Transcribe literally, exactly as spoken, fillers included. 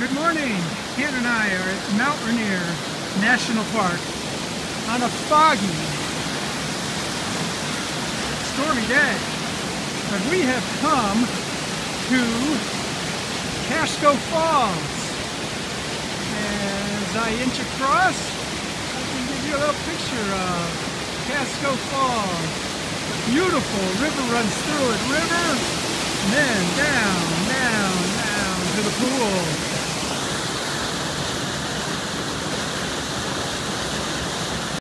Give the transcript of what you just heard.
Good morning. Ken and I are at Mount Rainier National Park on a foggy, stormy day. But we have come to Casco Falls. As I inch across, I can give you a little picture of Casco Falls. A beautiful river runs through it. River, and then down, down, down to the pool.